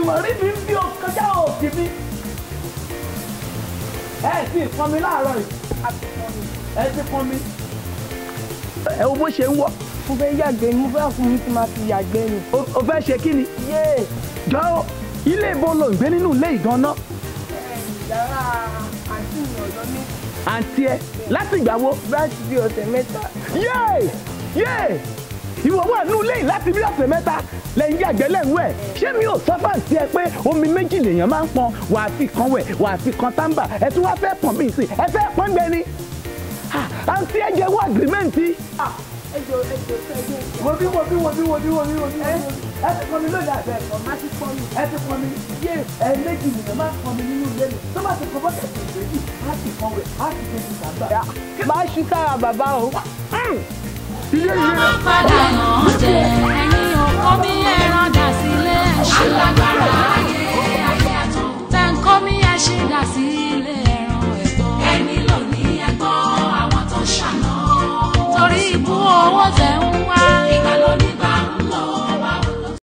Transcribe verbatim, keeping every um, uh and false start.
ìwọ̀n rí mi ń bí ọkọjá òkè mi. ẹ sì pọn mi láàárọ̀ yìí. ẹ ti pọn mi. ẹ wo bó ṣe ń wọ̀. mo fẹ́ yàgbẹ́ mo fẹ́ fún mi tí máa fi yàgbẹ́ ni. o fẹ́ ṣe kí ni. yéè. jọ ilé ìbò ló ń gbé nínú ilé ìdáná. yàrá àǹtí mi ọ̀dọ́ mi. àǹtí ẹ láti ìgbà wo. láti bí ọ̀sẹ̀ mẹ́ta. yéè yéè ìwọ wà nínú ilé yìí láti bí ọ̀sẹ̀ mẹ́ta lẹ́yìn yàgbẹ́ lẹ́nu ẹ̀ ṣé mi ò sọ fáǹtì ẹ pé omi méjì lèèyàn máa ń pọn wàá fi kan wẹ̀ wàá fi kan tábà ẹ tún wá fẹ́ pọ̀n mí sí ẹ fẹ́ pọ́n gbẹ ni àǹtí ẹ jẹ́ wọ́n àgírímẹ́ǹtì. ẹjọ ẹjọ ẹjọ. wo bí wo bí wo bí wo bí wo bí wo bí ẹ ti pọn mi lóde àbẹ ẹ̀kọ́ má ti pọn mi ẹ ti pọn mi yé ẹ méjì nìyẹn máa pọn mi nínú ilé mi tó bá ti pọn bọ́kẹ̀tì méjì á ti pọn wẹ̀ á ti tẹ̀sí tábà. máa ṣú sára bàbá o. ọmọ padà náà jẹ ẹ̀yin ọkọ mi ẹran dà sílé ẹṣin alágbára ayé ayé àtọ tẹ ń kọ́ mi ẹṣin dà sí.